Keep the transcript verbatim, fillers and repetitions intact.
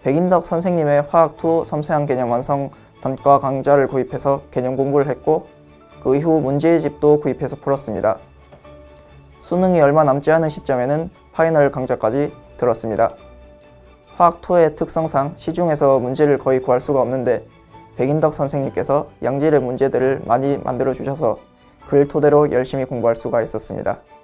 백인덕 선생님의 화학이 섬세한 개념 완성 단과 강좌를 구입해서 개념 공부를 했고 그 이후 문제집도 구입해서 풀었습니다. 수능이 얼마 남지 않은 시점에는 파이널 강좌까지 들었습니다. 화학이의 특성상 시중에서 문제를 거의 구할 수가 없는데 백인덕 선생님께서 양질의 문제들을 많이 만들어 주셔서 그를 토대로 열심히 공부할 수가 있었습니다.